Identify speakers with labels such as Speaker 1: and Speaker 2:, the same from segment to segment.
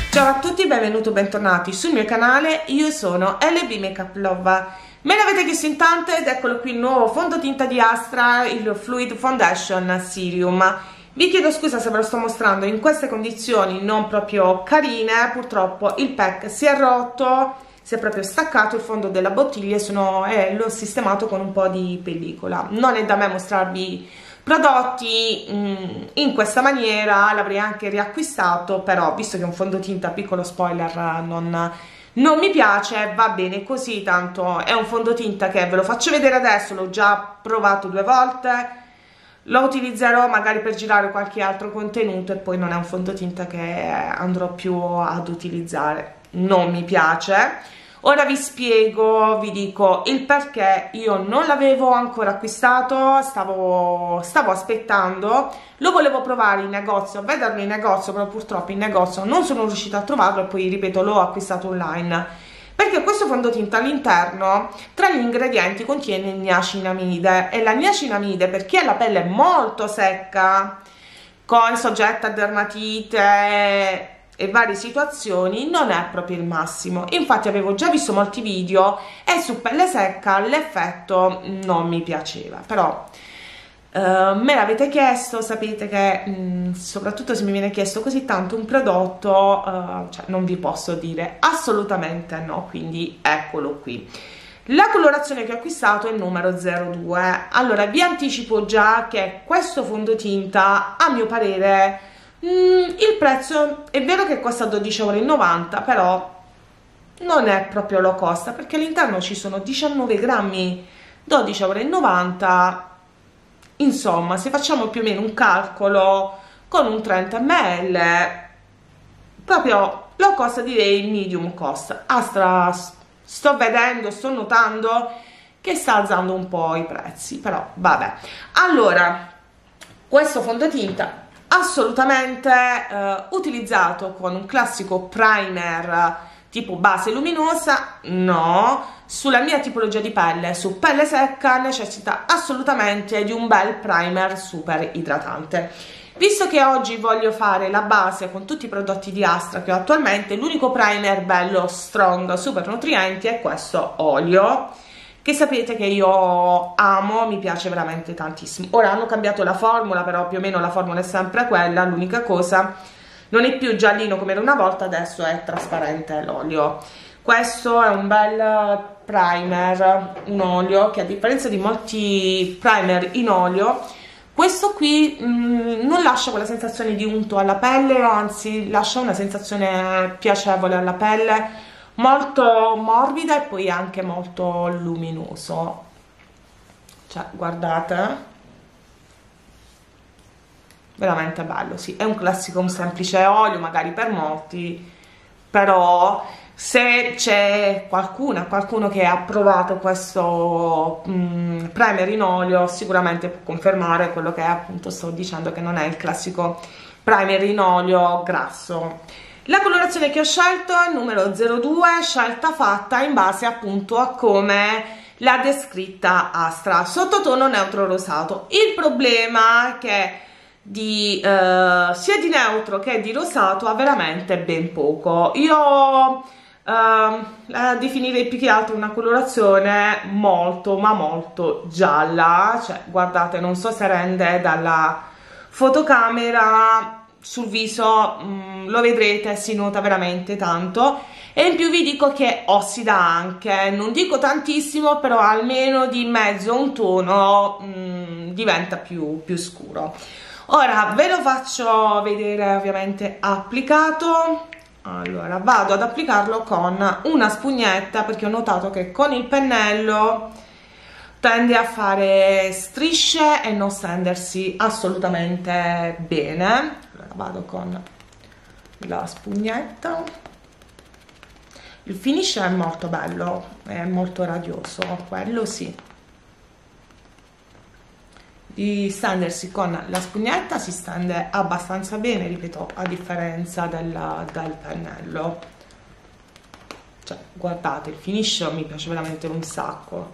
Speaker 1: Ciao a tutti, benvenuti o bentornati sul mio canale. Io sono LB Makeup Love. Me l'avete chiesto in tante ed eccolo qui il nuovo fondotinta di Astra, il Fluid Foundation Serum. Vi chiedo scusa se ve lo sto mostrando in queste condizioni non proprio carine. Purtroppo il pack si è rotto, si è proprio staccato il fondo della bottiglia e l'ho sistemato con un po' di pellicola. Non è da me mostrarvi prodotti in questa maniera, l'avrei anche riacquistato, però visto che è un fondotinta, piccolo spoiler, non mi piace, va bene così. Tanto è un fondotinta che ve lo faccio vedere adesso, l'ho già provato 2 volte, lo utilizzerò magari per girare qualche altro contenuto e poi non è un fondotinta che andrò più ad utilizzare, non mi piace. Ora vi spiego, vi dico il perché io non l'avevo ancora acquistato, stavo aspettando, lo volevo provare in negozio, vederlo in negozio, però purtroppo in negozio non sono riuscita a trovarlo e poi ripeto l'ho acquistato online, perché questo fondotinta all'interno tra gli ingredienti contiene niacinamide, e la niacinamide per chi ha la pelle molto secca, con soggetta a dermatite e varie situazioni, non è proprio il massimo. Infatti avevo già visto molti video e su pelle secca l'effetto non mi piaceva, però me l'avete chiesto, sapete che soprattutto se mi viene chiesto così tanto un prodotto, cioè non vi posso dire assolutamente no, quindi eccolo qui. La colorazione che ho acquistato è il numero 02. Allora vi anticipo già che questo fondotinta a mio parere il prezzo è vero che costa 12,90 €, però non è proprio low cost, perché all'interno ci sono 19 grammi, 12,90 €. Insomma, se facciamo più o meno un calcolo con un 30 ml, proprio low cost, direi medium cost. Astra, sto vedendo, sto notando che sta alzando un po' i prezzi, però vabbè. Allora, questo fondotinta assolutamente utilizzato con un classico primer tipo base luminosa, no, sulla mia tipologia di pelle, su pelle secca, necessita assolutamente di un bel primer super idratante. Visto che oggi voglio fare la base con tutti i prodotti di Astra che ho attualmente, l'unico primer bello strong, super nutrienti è questo olio, che sapete che io amo, mi piace veramente tantissimo. Ora hanno cambiato la formula, però più o meno la formula è sempre quella, l'unica cosa non è più giallino come era una volta, adesso è trasparente l'olio. Questo è un bel primer, un olio che a differenza di molti primer in olio, questo qui non lascia quella sensazione di unto alla pelle, anzi lascia una sensazione piacevole alla pelle, molto morbida e poi anche molto luminoso. Cioè guardate, veramente bello. Sì, è un classico, un semplice olio magari per molti, però se c'è qualcuno che ha provato questo primer in olio sicuramente può confermare quello che appunto sto dicendo, che non è il classico primer in olio grasso. La colorazione che ho scelto è il numero 02, scelta fatta in base appunto a come l'ha descritta Astra, sottotono neutro rosato. Il problema è che sia di neutro che di rosato ha veramente ben poco. Io la definirei più che altro una colorazione molto ma molto gialla, cioè guardate, non so se rende dalla fotocamera, sul viso lo vedrete, si nota veramente tanto, e in più vi dico che ossida anche, non dico tantissimo, però almeno di mezzo un tono diventa più scuro. Ora ve lo faccio vedere ovviamente applicato. Allora vado ad applicarlo con una spugnetta, perché ho notato che con il pennello tende a fare strisce e non stendersi assolutamente bene. Allora vado con la spugnetta. Il finish è molto bello, è molto radioso, quello sì. Di stendersi con la spugnetta si stende abbastanza bene, ripeto, a differenza del pennello. Cioè guardate, il finish mi piace veramente un sacco.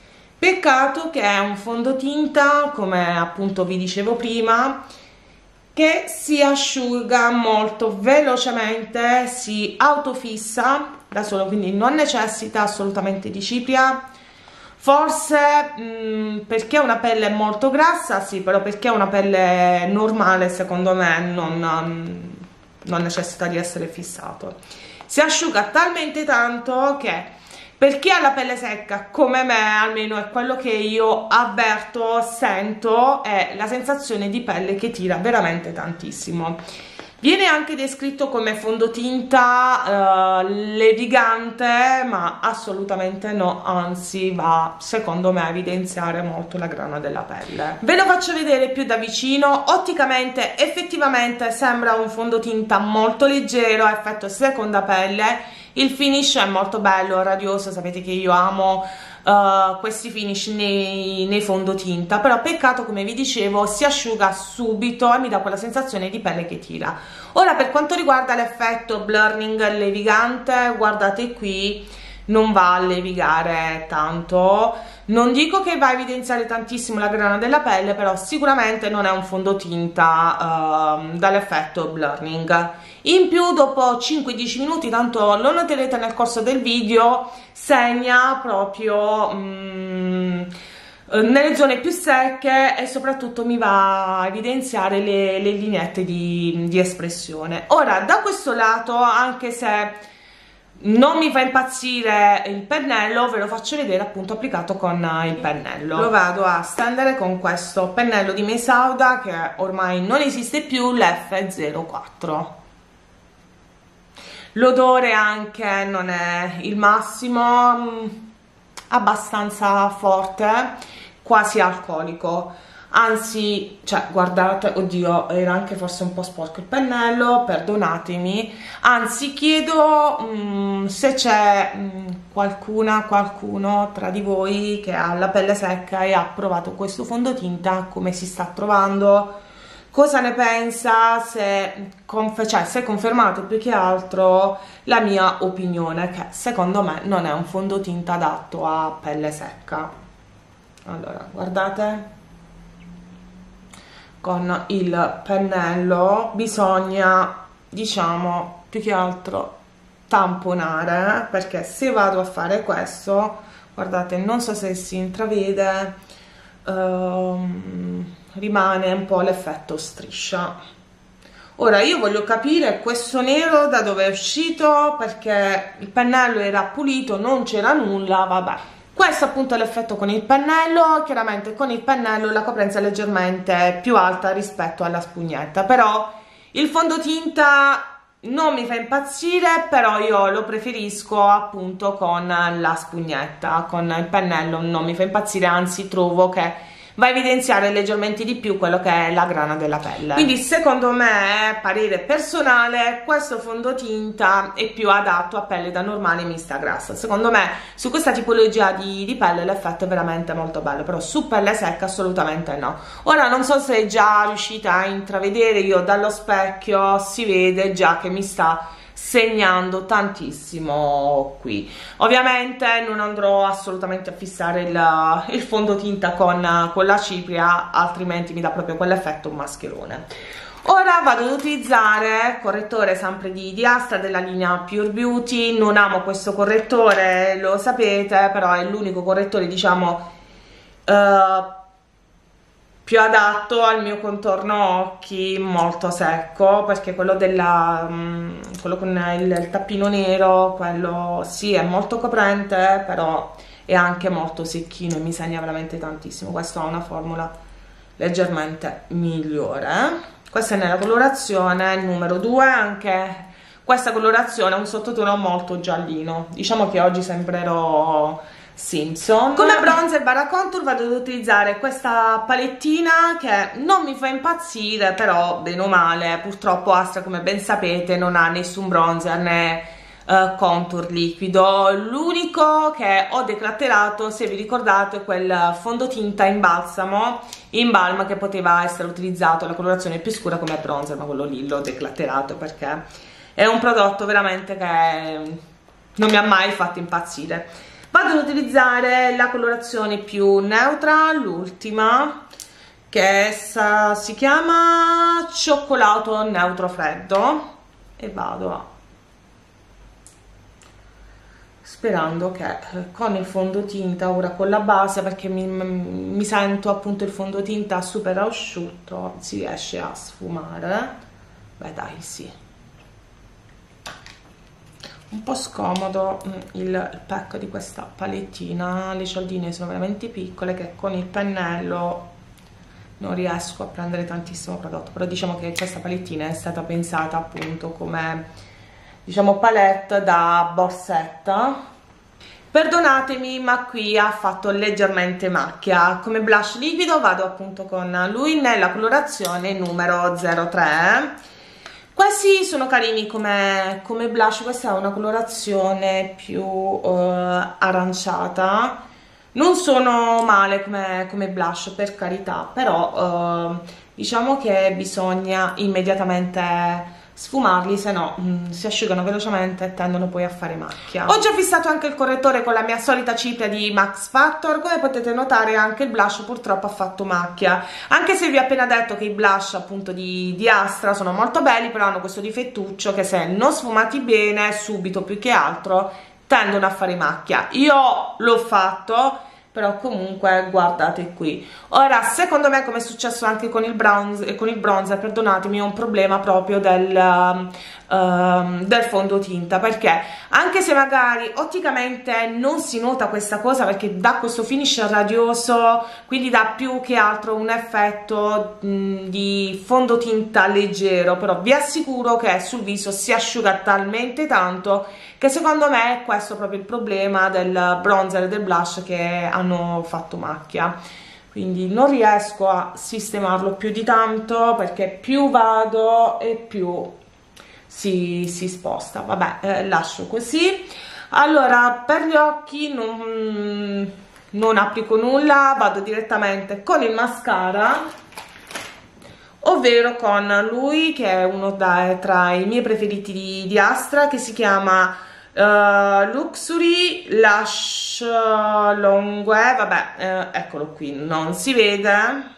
Speaker 1: Peccato che è un fondotinta, come appunto vi dicevo prima, che si asciuga molto velocemente, si autofissa da solo, quindi non necessita assolutamente di cipria. Forse perché è una pelle molto grassa, sì, però perché è una pelle normale, secondo me non necessita di essere fissato. Si asciuga talmente tanto che per chi ha la pelle secca come me, almeno è quello che io avverto, sento, è la sensazione di pelle che tira veramente tantissimo. Viene anche descritto come fondotinta levigante, ma assolutamente no, anzi va secondo me a evidenziare molto la grana della pelle. Ve lo faccio vedere più da vicino. Otticamente effettivamente sembra un fondotinta molto leggero, a effetto seconda pelle. Il finish è molto bello, radioso, sapete che io amo questi finish nei fondotinta, però peccato, come vi dicevo, si asciuga subito e mi dà quella sensazione di pelle che tira. Ora, per quanto riguarda l'effetto blurring levigante, guardate qui, non va a levigare tanto, non dico che va a evidenziare tantissimo la grana della pelle, però sicuramente non è un fondotinta dall'effetto blurring. In più, dopo 5-10 minuti, tanto lo noterete nel corso del video, segna proprio nelle zone più secche e soprattutto mi va a evidenziare le lineette di espressione. Ora, da questo lato, anche se non mi fa impazzire il pennello, ve lo faccio vedere appunto applicato con il pennello. Lo vado a stendere con questo pennello di Mesauda che ormai non esiste più, l'F04. L'odore anche non è il massimo, abbastanza forte, quasi alcolico, anzi, cioè, guardate, oddio, era anche forse un po' sporco il pennello, perdonatemi, anzi chiedo se c'è qualcuno tra di voi che ha la pelle secca e ha provato questo fondotinta, come si sta trovando, cosa ne pensa, se confermate più che altro la mia opinione, che secondo me non è un fondotinta adatto a pelle secca. Allora, guardate, con il pennello bisogna, diciamo, più che altro tamponare, perché se vado a fare questo, guardate, non so se si intravede, rimane un po' l'effetto striscia. Ora io voglio capire questo nero da dove è uscito, perché il pennello era pulito, non c'era nulla, vabbè. Questo appunto è l'effetto con il pennello. Chiaramente con il pennello la coprenza è leggermente più alta rispetto alla spugnetta, però il fondotinta non mi fa impazzire, però io lo preferisco appunto con la spugnetta. Con il pennello non mi fa impazzire, anzi trovo che va a evidenziare leggermente di più quello che è la grana della pelle. Quindi secondo me, parere personale, questo fondotinta è più adatto a pelle da normale mista grassa. Secondo me su questa tipologia di pelle l'effetto è veramente molto bello, però su pelle secca assolutamente no. Ora non so se già riuscite a intravedere, io dallo specchio si vede già che mi sta segnando tantissimo qui. Ovviamente non andrò assolutamente a fissare il fondotinta con la cipria, altrimenti mi dà proprio quell'effetto mascherone. Ora vado ad utilizzare correttore sempre di Astra della linea Pure Beauty. Non amo questo correttore, lo sapete, però è l'unico correttore, diciamo, più adatto al mio contorno occhi molto secco, perché quello con il tappino nero, quello sì è molto coprente, però è anche molto secchino e mi segna veramente tantissimo. Questo ha una formula leggermente migliore. Questa è nella colorazione numero 2, anche questa colorazione ha un sottotono molto giallino, diciamo che oggi sembrerò Simpson. Come bronzer barra contour vado ad utilizzare questa palettina che non mi fa impazzire, però bene o male, purtroppo Astra, come ben sapete, non ha nessun bronzer né contour liquido. L'unico che ho declatterato, se vi ricordate, è quel fondotinta in balsamo, in balm, che poteva essere utilizzato la colorazione più scura come bronzer, ma quello lì l'ho declatterato perché è un prodotto veramente che non mi ha mai fatto impazzire. Vado ad utilizzare la colorazione più neutra, l'ultima, che si chiama Cioccolato Neutro Freddo, e vado sperando che con il fondotinta, ora con la base, perché mi sento appunto il fondotinta super asciutto, si riesce a sfumare. Beh dai, sì, un po' scomodo il pack di questa palettina, le cialdine sono veramente piccole che con il pennello non riesco a prendere tantissimo prodotto, però diciamo che questa palettina è stata pensata appunto come, diciamo, palette da borsetta. Perdonatemi, ma qui ha fatto leggermente macchia. Come blush liquido vado appunto con lui nella colorazione numero 03. Questi sono carini come blush, questa è una colorazione più aranciata. Non sono male come blush, per carità, però diciamo che bisogna immediatamente sfumarli, se no si asciugano velocemente e tendono poi a fare macchia. Ho già fissato anche il correttore con la mia solita cipria di Max Factor. Come potete notare anche il blush purtroppo ha fatto macchia, anche se vi ho appena detto che i blush appunto di Astra sono molto belli, però hanno questo difettuccio che se non sfumati bene subito, più che altro, tendono a fare macchia. Io l'ho fatto, però comunque guardate qui. Ora, secondo me, come è successo anche con il bronzer, perdonatemi, è un problema proprio del fondotinta, perché anche se magari otticamente non si nota questa cosa, perché dà questo finish radioso, quindi dà più che altro un effetto di fondotinta leggero, però vi assicuro che sul viso si asciuga talmente tanto che secondo me è questo proprio il problema del bronzer e del blush, che hanno fatto macchia. Quindi non riesco a sistemarlo più di tanto, perché più vado e più si sposta. Vabbè, lascio così. Allora, per gli occhi non applico nulla, vado direttamente con il mascara, ovvero con lui che è uno tra i miei preferiti di Astra, che si chiama Luxury Lash Longwear. Vabbè, eccolo qui, non si vede.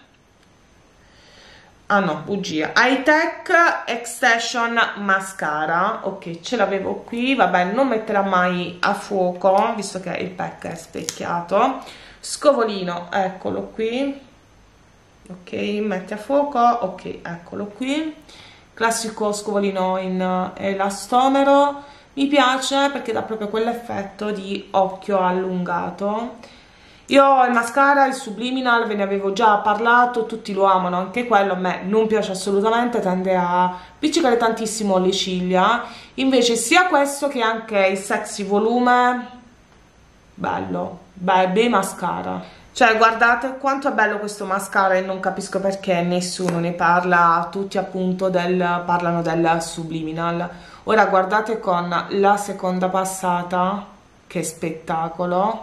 Speaker 1: Ah no, bugia. High Tech Extension Mascara. Ok, ce l'avevo qui. Vabbè, non metterà mai a fuoco, visto che il pack è specchiato. Scovolino, eccolo qui. Ok, metti a fuoco. Ok, eccolo qui. Classico scovolino in elastomero. Mi piace perché dà proprio quell'effetto di occhio allungato. Io ho il mascara, il Subliminal, ve ne avevo già parlato, tutti lo amano, anche quello a me non piace assolutamente, tende a piccicare tantissimo le ciglia. Invece sia questo che anche il Sexy Volume, bello, bei mascara. Cioè, guardate quanto è bello questo mascara, e non capisco perché nessuno ne parla, tutti appunto parlano del Subliminal. Ora guardate con la seconda passata, che spettacolo.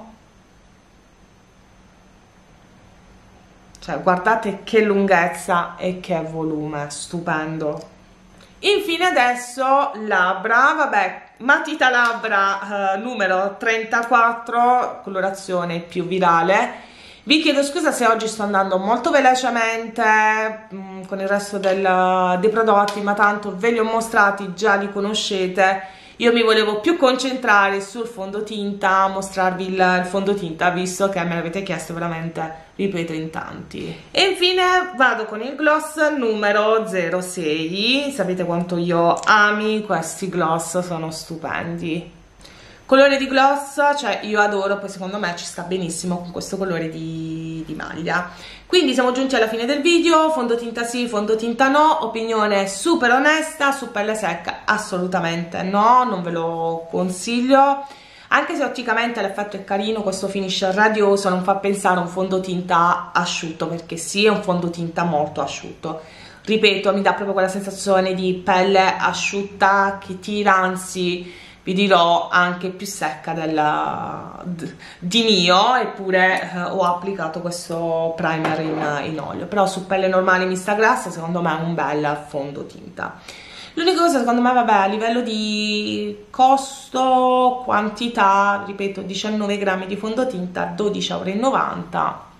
Speaker 1: Cioè, guardate che lunghezza e che volume, stupendo. Infine adesso labbra, vabbè, matita labbra numero 34, colorazione più virale. Vi chiedo scusa se oggi sto andando molto velocemente con il resto dei prodotti, ma tanto ve li ho mostrati, già li conoscete. Io mi volevo più concentrare sul fondotinta, mostrarvi il fondotinta, visto che me l'avete chiesto veramente, ripeto, in tanti. E infine vado con il gloss numero 06. Sapete quanto io ami questi gloss, sono stupendi. Colore di gloss, cioè io adoro, poi secondo me ci sta benissimo con questo colore di maglia. Quindi siamo giunti alla fine del video. Fondotinta sì, fondotinta no, opinione super onesta. Su pelle secca assolutamente no, non ve lo consiglio, anche se otticamente l'effetto è carino, questo finish radioso non fa pensare a un fondotinta asciutto, perché sì, è un fondotinta molto asciutto. Ripeto, mi dà proprio quella sensazione di pelle asciutta che tira, anzi vi dirò anche più secca di mio, eppure ho applicato questo primer in olio, però su pelle normale mista grassa secondo me è un bel fondotinta. L'unica cosa secondo me, vabbè, a livello di costo, quantità, ripeto, 19 grammi di fondotinta, 12,90 €.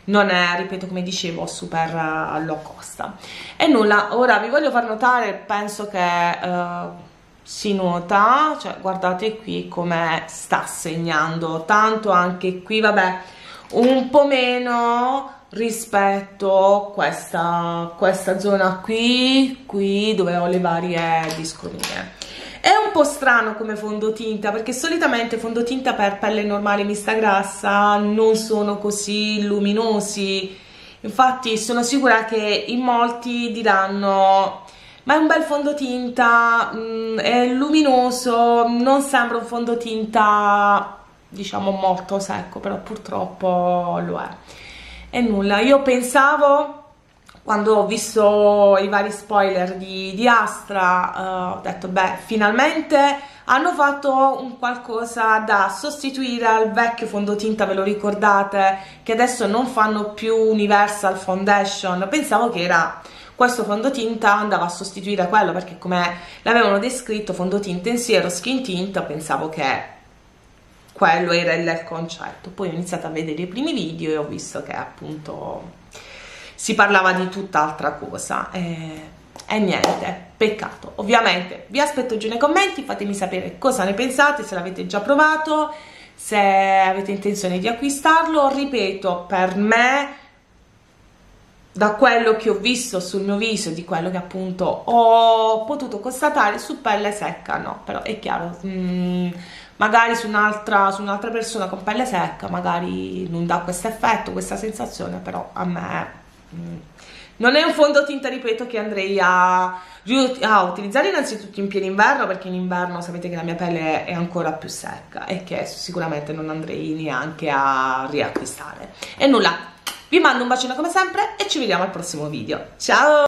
Speaker 1: non è, ripeto, come dicevo, super low cost. E nulla, ora vi voglio far notare, penso che si nota, cioè guardate qui come sta segnando, tanto anche qui, vabbè, un po' meno rispetto a questa zona qui dove ho le varie discromie. È un po' strano come fondotinta, perché solitamente fondotinta per pelle normale mista grassa non sono così luminosi. Infatti sono sicura che in molti diranno: ma è un bel fondotinta, è luminoso, non sembra un fondotinta diciamo molto secco, però purtroppo lo è. E nulla, io pensavo, quando ho visto i vari spoiler di Astra, ho detto beh, finalmente hanno fatto un qualcosa da sostituire al vecchio fondotinta, ve lo ricordate, che adesso non fanno più Universal Foundation. Pensavo che era questo fondotinta, andava a sostituire quello, perché come l'avevano descritto fondotinta in siero skin tint, pensavo che quello era il concetto. Poi ho iniziato a vedere i primi video e ho visto che appunto si parlava di tutt'altra cosa e niente, peccato. Ovviamente vi aspetto giù nei commenti, fatemi sapere cosa ne pensate, se l'avete già provato, se avete intenzione di acquistarlo. Ripeto, per me, da quello che ho visto sul mio viso, di quello che appunto ho potuto constatare, su pelle secca no, però è chiaro, magari su un'altra persona con pelle secca magari non dà questo effetto, questa sensazione, però a me non è un fondotinta, ripeto, che andrei a utilizzare innanzitutto in pieno inverno, perché in inverno sapete che la mia pelle è ancora più secca e che sicuramente non andrei neanche a riacquistare. E nulla, vi mando un bacino come sempre e ci vediamo al prossimo video. Ciao!